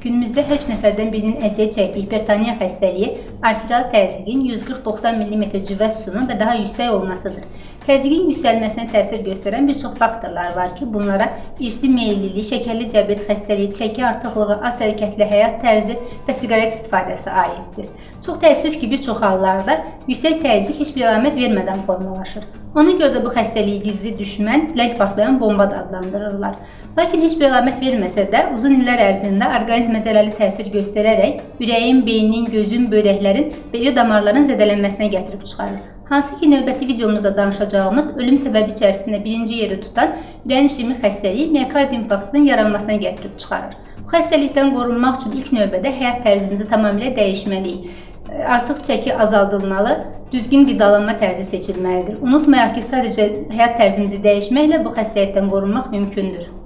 Günümüzdə hər 3 nəfərdən birinin əziyyət çəkdiyi hipertoniya xəstəliyi arterial təzyiqin 140-90 mm civə sütunun və daha yüksək olmasıdır. Təzyiqin yüksəlməsinə təsir göstərən bir çox faktorlar var ki, bunlara irsi meyillilik, şəkərli diabet xəstəliyi, çəki artıqlığı, az hərəkətli həyat tərzi və siqaret istifadəsi aiddir. Çox təəssüf ki, bir çox hallarda yüksək təzyiq heç bir əlamət vermədən formalaşır. Ona görə də bu xəstəliyi gizli düşmən, ləng partlayan bomba da adlandırırlar. Lakin heç bir əlamət verməsə də, uzun illər ərzində orqanizmə zərərli təsir göstərərək ürəyin, beynin, gözün, böbrəklərin və iri damarların zədələnməsinə gətirib çıxarır. Hansı ki, növbəti videomuzda danışacağımız ölüm səbəbi içərisində birinci yeri tutan ürəyin işimi xəstəliyi miokard infarktının yaranmasına gətirib çıxarır. Bu xəstəlikdən qorunmaq üçün ilk növbədə həyat tərzimizi tamamilə dəyişməliyik. Artıq çəki azaldılmalı, düzgün qidalanma tərzi seçilməlidir. Unutmayaq ki, sadəcə həyat tərzimizi dəyişməklə bu xəstəlikdən qorunmaq mümkündür.